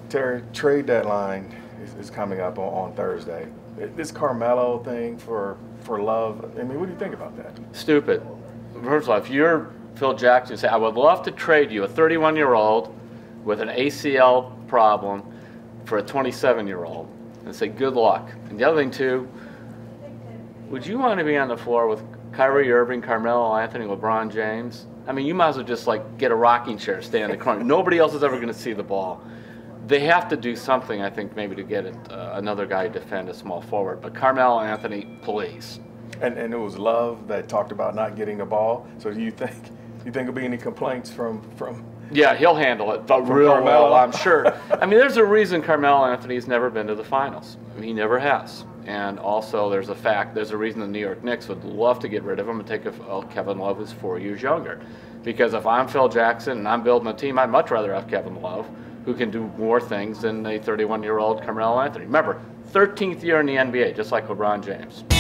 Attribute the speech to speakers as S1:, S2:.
S1: Terry, trade deadline is coming up on Thursday. This Carmelo thing for Love, I mean, what do you think about that?
S2: Stupid. First of all, if you're Phil Jackson, say, I would love to trade you a 31-year-old with an ACL problem for a 27-year-old, and say, good luck. And the other thing, too, would you want to be on the floor with Kyrie Irving, Carmelo Anthony, LeBron James? I mean, you might as well just like get a rocking chair, stay in the corner. Nobody else is ever going to see the ball. They have to do something, I think, maybe to get it, another guy to defend a small forward. But Carmelo Anthony, please.
S1: And it was Love that talked about not getting the ball. So do you think there'll be any complaints from?
S2: Yeah, he'll handle it, but real well, I'm sure. I mean, there's a reason Carmelo Anthony's never been to the finals. I mean, he never has. And also, there's a reason the New York Knicks would love to get rid of him and take Kevin Love, who's 4 years younger. Because if I'm Phil Jackson and I'm building a team, I'd much rather have Kevin Love, who can do more things than a 31-year-old Carmelo Anthony. Remember, 13th year in the NBA, just like LeBron James.